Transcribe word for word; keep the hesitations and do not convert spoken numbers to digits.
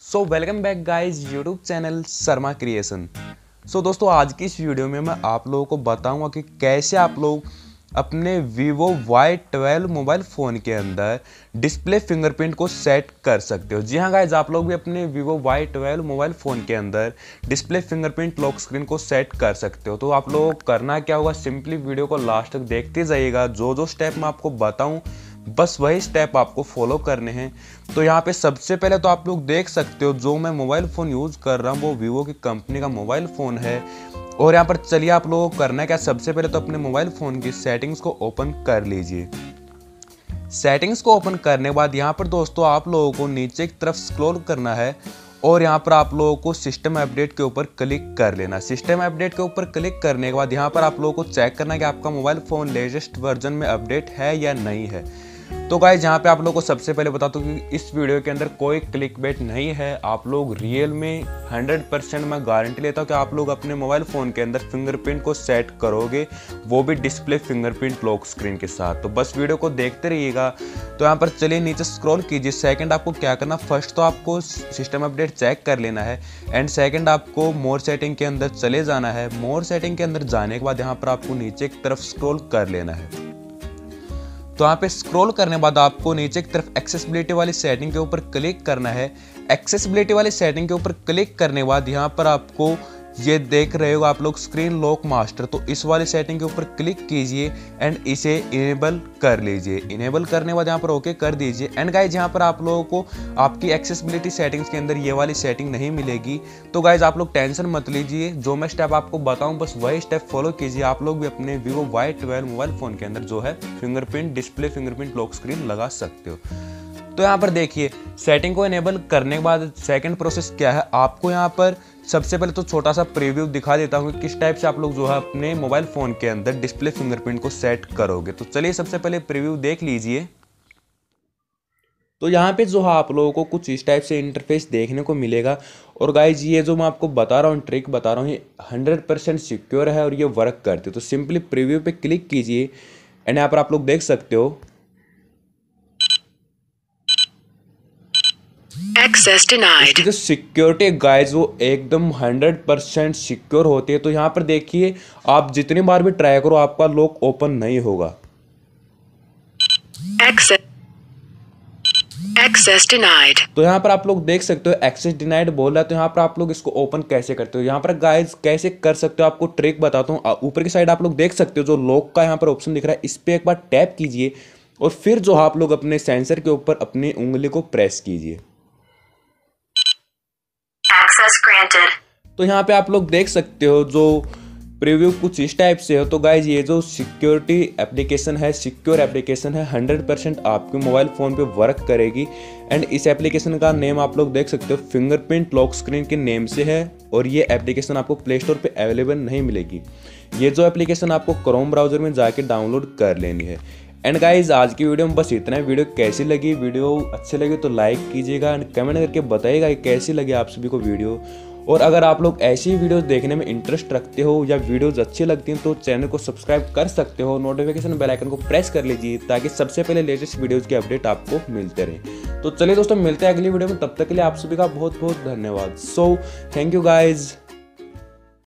सो welcome back guys YouTube channel Sharma creation. So दोस्तों, आज की इस वीडियो में मैं आप लोगों को बताऊंगा कि कैसे आप लोग अपने Vivo Y twelve mobile phone के अंदर डिस्प्ले फिंगरप्रिंट को सेट कर सकते हो। जी हाँ गाइज, आप लोग भी अपने Vivo Y twelve mobile phone के अंदर डिस्प्ले फिंगरप्रिंट लॉक स्क्रीन को सेट कर सकते हो। तो आप लोगों को करना क्या होगा, सिंपली वीडियो को लास्ट तक देखते जाइएगा। जो जो स्टेप मैं आपको बताऊँ बस वही स्टेप आपको फॉलो करने हैं। तो यहाँ पे सबसे पहले तो आप लोग देख सकते हो, जो मैं मोबाइल फ़ोन यूज़ कर रहा हूँ वो वीवो की कंपनी का मोबाइल फ़ोन है। और यहाँ पर चलिए आप लोगों को करना है क्या, सबसे पहले तो अपने मोबाइल फ़ोन की सेटिंग्स को ओपन कर लीजिए। सेटिंग्स को ओपन करने के बाद यहाँ पर दोस्तों आप लोगों को नीचे की तरफ स्क्रॉल करना है और यहाँ पर आप लोगों को सिस्टम अपडेट के ऊपर क्लिक कर लेना। सिस्टम अपडेट के ऊपर क्लिक करने के बाद यहाँ पर आप लोगों को चेक करना है कि आपका मोबाइल फ़ोन लेटेस्ट वर्जन में अपडेट है या नहीं है। तो गाइस, यहाँ पे आप लोगों को सबसे पहले बता दूं कि इस वीडियो के अंदर कोई क्लिक बेट नहीं है। आप लोग रियल में हंड्रेड परसेंट मैं गारंटी लेता हूँ कि आप लोग अपने मोबाइल फ़ोन के अंदर फिंगरप्रिंट को सेट करोगे, वो भी डिस्प्ले फिंगरप्रिंट लॉक स्क्रीन के साथ। तो बस वीडियो को देखते रहिएगा। तो यहाँ पर चलिए नीचे स्क्रॉल कीजिए। सेकंड आपको क्या करना, फर्स्ट तो आपको सिस्टम अपडेट चेक कर लेना है एंड सेकंड आपको मोर सेटिंग के अंदर चले जाना है। मोर सेटिंग के अंदर जाने के बाद यहाँ पर आपको नीचे की तरफ स्क्रॉल कर लेना है। तो यहाँ पे स्क्रॉल करने के बाद आपको नीचे की तरफ एक्सेसिबिलिटी वाली सेटिंग के ऊपर क्लिक करना है। एक्सेसिबिलिटी वाली सेटिंग के ऊपर क्लिक करने के बाद यहाँ पर आपको ये देख रहे हो आप लोग स्क्रीन लॉक मास्टर, तो इस वाली सेटिंग के ऊपर क्लिक कीजिए एंड इसे इनेबल कर लीजिए। इनेबल करने के बाद यहाँ पर ओके कर दीजिए। एंड गाइज, यहाँ पर आप लोगों को आपकी एक्सेसिबिलिटी सेटिंग्स के अंदर ये वाली सेटिंग नहीं मिलेगी। तो गाइज आप लोग टेंशन मत लीजिए, जो मैं स्टेप आपको बताऊँ बस वही स्टेप फॉलो कीजिए। आप लोग भी अपने Vivo Y twelve mobile phone के अंदर जो है fingerprint display fingerprint lock screen लगा सकते हो। तो यहाँ पर देखिए, सेटिंग को इनेबल करने के बाद सेकंड प्रोसेस क्या है, आपको यहाँ पर सबसे पहले तो छोटा सा प्रीव्यू दिखा देता हूँ कि किस टाइप से आप लोग जो है अपने मोबाइल फ़ोन के अंदर डिस्प्ले फिंगरप्रिंट को सेट करोगे। तो चलिए सबसे पहले प्रीव्यू देख लीजिए। तो यहाँ पे जो है आप लोगों को कुछ इस टाइप से इंटरफेस देखने को मिलेगा। और गाइज, ये जो मैं आपको बता रहा हूँ, ट्रिक बता रहा हूँ, ये हंड्रेड परसेंट सिक्योर है और ये वर्क करती है। तो सिंपली प्रीव्यू पे क्लिक कीजिए एंड यहाँ पर आप लोग देख सकते हो Access denied. इसकी जो सिक्योरिटी गाइज वो एकदम हंड्रेड परसेंट सिक्योर होती है। तो यहाँ पर देखिए, आप जितनी बार भी ट्राई करो आपका लॉक ओपन नहीं होगा। Access. Access denied. तो यहाँ पर आप लोग देख सकते हो एक्सेस डिनाइड बोल रहा है। तो यहाँ पर आप लोग इसको ओपन कैसे करते हो, यहाँ पर गाइज कैसे कर सकते हो आपको ट्रिक बताता हूँ। ऊपर की साइड आप लोग देख सकते हो जो लॉक का यहाँ पर ऑप्शन दिख रहा है, इस पर एक बार टैप कीजिए और फिर जो आप लोग अपने सेंसर के ऊपर अपनी उंगली को प्रेस कीजिए। Access granted. तो यहाँ पे आप लोग देख सकते हो जो प्रीव्यू कुछ इस टाइप से हो। तो गाइज, ये जो सिक्योरिटी एप्लीकेशन है, सिक्योर एप्लीकेशन है, हंड्रेड परसेंट आपके मोबाइल फ़ोन पे वर्क करेगी। एंड इस एप्लीकेशन का नेम आप लोग देख सकते हो फिंगरप्रिंट लॉक स्क्रीन के नेम से है और ये एप्लीकेशन आपको प्ले स्टोर पे अवेलेबल नहीं मिलेगी। ये जो एप्लीकेशन आपको क्रोम ब्राउज़र में जाके डाउनलोड कर लेनी है। एंड गाइज, आज की वीडियो में बस इतना है। वीडियो कैसी लगी, वीडियो अच्छी लगी तो लाइक कीजिएगा एंड कमेंट करके बताइएगा कि कैसी लगी आप सभी को वीडियो। और अगर आप लोग ऐसी वीडियोस देखने में इंटरेस्ट रखते हो या वीडियोस अच्छी लगती हैं तो चैनल को सब्सक्राइब कर सकते हो। नोटिफिकेशन बेल आइकन को प्रेस कर लीजिए ताकि सबसे पहले लेटेस्ट वीडियोस के अपडेट आपको मिलते रहे। तो चलिए दोस्तों, मिलते हैं अगली वीडियो में। तब तक के लिए आप सभी का बहुत बहुत धन्यवाद। So thank you guys.